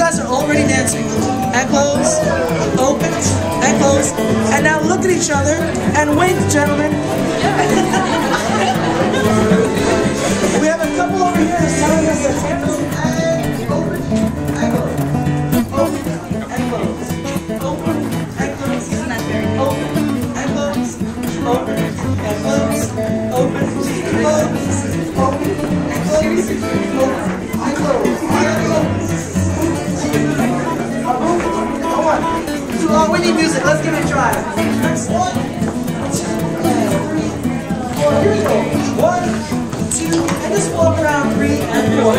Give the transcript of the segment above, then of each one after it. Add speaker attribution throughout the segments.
Speaker 1: guys are already dancing. And close, open, and close. And now look at each other and wink, gentlemen. We have a couple over here telling us that dancing and open, and close. Open, and close. Open, and close. Isn't that very good? Open, and close. Open, and close. Open, close. Open, and close. Open, and close. Too long, we need music, let's give it a try. Next one, 2, 3, 4, here we go. 1, 2, and just walk around 3 and 4.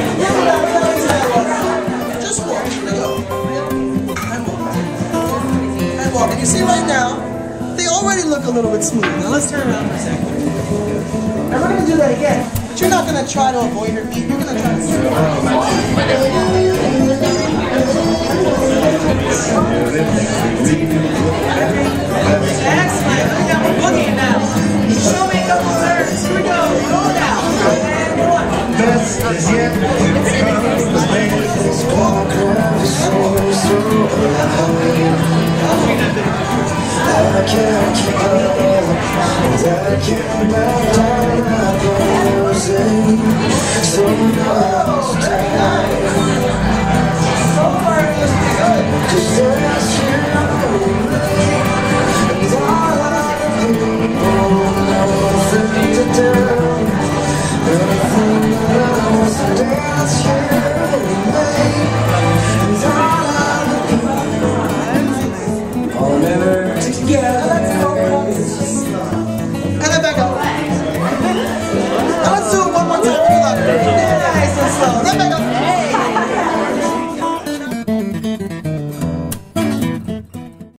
Speaker 1: Just walk, here we go. And walk. And walk. And you see right now, they already look a little bit smooth. Now let's turn around for a second. And we're going to do that again. But you're not going to try to avoid her beat, you're going to try to see excellent. Look at we're boogieing now. Show me a couple turns. Here we go. Roll down. And 1.
Speaker 2: I can't keep up, and I can't back down my closing. So now it's time. Cause that's you, and all other people nothing to do. Everything else, that's you and me. And all other people are never together.